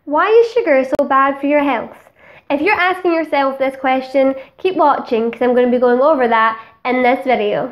Why is sugar so bad for your health? If you're asking yourself this question, keep watching because I'm going to be going over that in this video.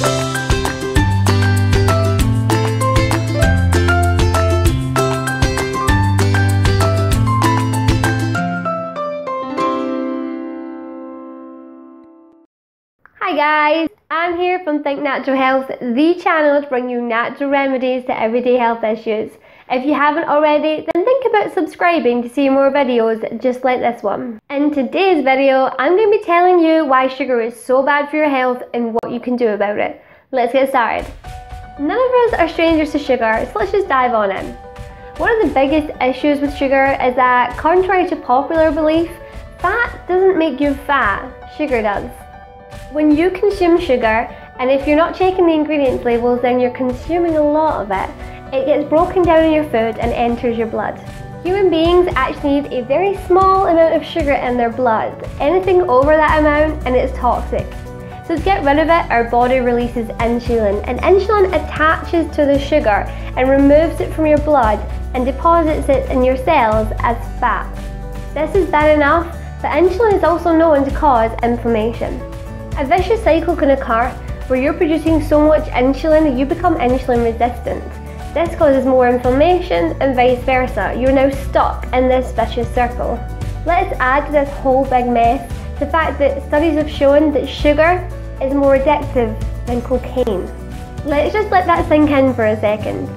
Hi guys, I'm here from Think Natural Health, the channel to bring you natural remedies to everyday health issues. If you haven't already, then think about subscribing to see more videos just like this one. In today's video, I'm going to be telling you why sugar is so bad for your health and what you can do about it. Let's get started. None of us are strangers to sugar, so let's just dive on in. One of the biggest issues with sugar is that, contrary to popular belief, fat doesn't make you fat, sugar does. When you consume sugar, and if you're not checking the ingredients labels, then you're consuming a lot of it. It gets broken down in your food and enters your blood. Human beings actually need a very small amount of sugar in their blood. Anything over that amount and it's toxic. So to get rid of it, our body releases insulin, and insulin attaches to the sugar and removes it from your blood and deposits it in your cells as fat. This is bad enough, but insulin is also known to cause inflammation. A vicious cycle can occur where you're producing so much insulin that you become insulin resistant. This causes more inflammation and vice versa. You're now stuck in this vicious circle. Let's add to this whole big mess the fact that studies have shown that sugar is more addictive than cocaine. Let's just let that sink in for a second.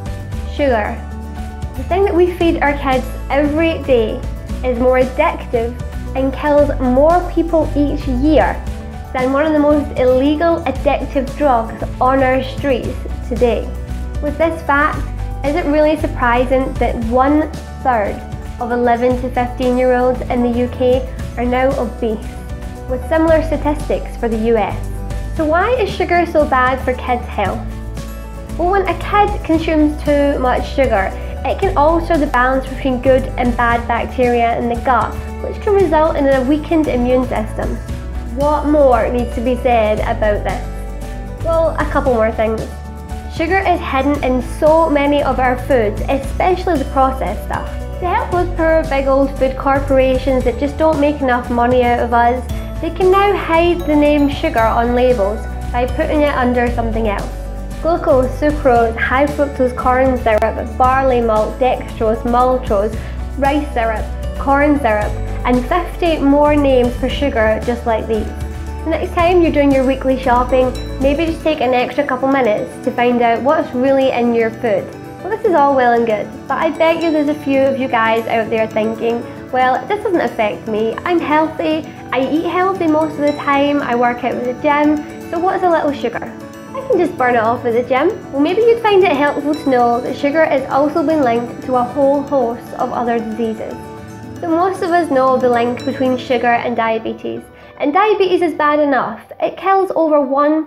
Sugar, the thing that we feed our kids every day, is more addictive and kills more people each year than one of the most illegal addictive drugs on our streets today. With this fact, is it really surprising that 1/3 of 11 to 15-year-olds in the UK are now obese, with similar statistics for the US? So why is sugar so bad for kids' health? Well, when a kid consumes too much sugar, it can alter the balance between good and bad bacteria in the gut, which can result in a weakened immune system. What more needs to be said about this? Well, a couple more things. Sugar is hidden in so many of our foods, especially the processed stuff. To help those poor big old food corporations that just don't make enough money out of us, they can now hide the name sugar on labels by putting it under something else. Glucose, sucrose, high fructose corn syrup, barley malt, dextrose, maltose, rice syrup, corn syrup, and 50 more names for sugar just like these. The next time you're doing your weekly shopping, maybe just take an extra couple minutes to find out what's really in your food. Well, this is all well and good, but I bet you there's a few of you guys out there thinking, well, this doesn't affect me, I'm healthy, I eat healthy most of the time, I work out at the gym, so what's a little sugar? I can just burn it off at the gym. Well, maybe you'd find it helpful to know that sugar has also been linked to a whole host of other diseases. So most of us know the link between sugar and diabetes. And diabetes is bad enough. It kills over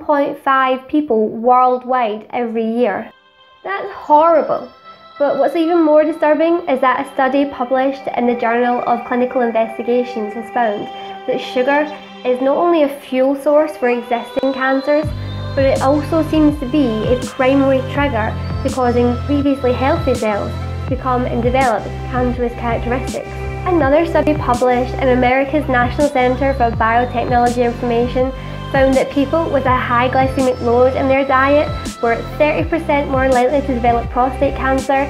1.5 people worldwide every year. That's horrible. But what's even more disturbing is that a study published in the Journal of Clinical Investigations has found that sugar is not only a fuel source for existing cancers, but it also seems to be a primary trigger to causing previously healthy cells to become and develop cancerous characteristics. Another study published in America's National Center for Biotechnology Information found that people with a high glycemic load in their diet were 30% more likely to develop prostate cancer,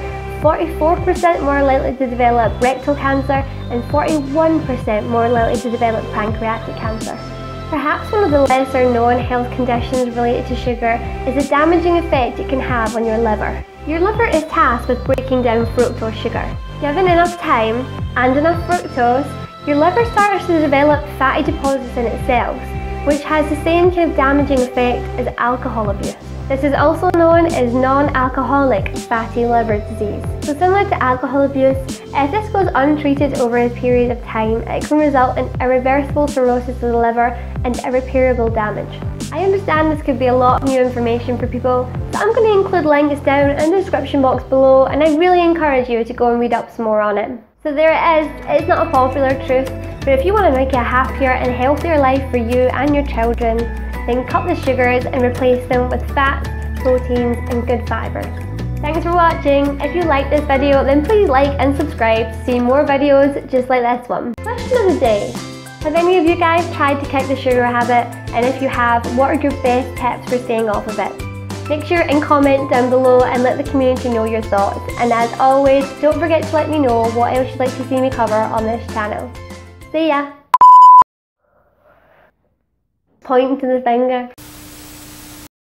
44% more likely to develop rectal cancer, and 41% more likely to develop pancreatic cancer. Perhaps one of the lesser known health conditions related to sugar is the damaging effect it can have on your liver. Your liver is tasked with breaking down fructose sugar. Given enough time and enough fructose, your liver starts to develop fatty deposits in its cells, which has the same kind of damaging effect as alcohol abuse. This is also known as non-alcoholic fatty liver disease. So similar to alcohol abuse, if this goes untreated over a period of time, it can result in irreversible cirrhosis of the liver and irreparable damage. I understand this could be a lot of new information for people, so I'm going to include links down in the description box below, and I really encourage you to go and read up some more on it. So there it is. It's not a popular truth, but if you want to make a happier and healthier life for you and your children, then cut the sugars and replace them with fats, proteins and good fibres. Thanks for watching. If you liked this video, then please like and subscribe to see more videos just like this one. Question of the day. Have any of you guys tried to kick the sugar habit? And if you have, what are your best tips for staying off of it? Make sure and comment down below and let the community know your thoughts. And as always, don't forget to let me know what else you'd like to see me cover on this channel. See ya! Pointing to the finger.